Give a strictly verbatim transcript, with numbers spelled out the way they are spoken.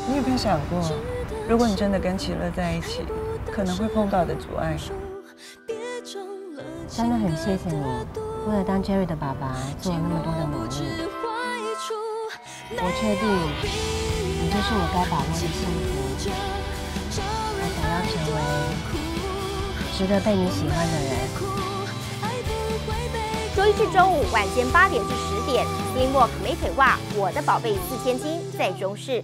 你有没有想过，如果你真的跟齐乐在一起，可能会碰到的阻碍？ 真的很谢谢你，为了当 Jerry 的爸爸做了那么多的努力。我确定，你就是我该把握的幸福。我想要成为值得被你喜欢的人。 周一至周五晚间八点至十点 ，Slimwork 美腿袜，我的宝贝四千金在中视。